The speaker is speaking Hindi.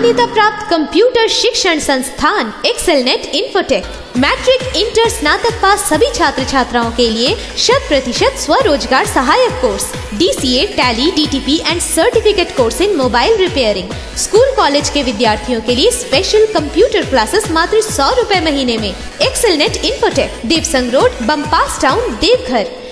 मान्यता प्राप्त कंप्यूटर शिक्षण संस्थान एक्सेलनेट इन्फोटेक। मैट्रिक, इंटर, स्नातक पास सभी छात्र छात्राओं के लिए 100% स्वरोजगार सहायक course, DCA, Tally, DTP and certificate course in mobile repairing. School college के विद्यार्थियों के लिए स्पेशल कंप्यूटर क्लासेस मात्र 100 रुपए महीने में। Excelnet Infotech, Devsang road, Bampas town, Deoghar.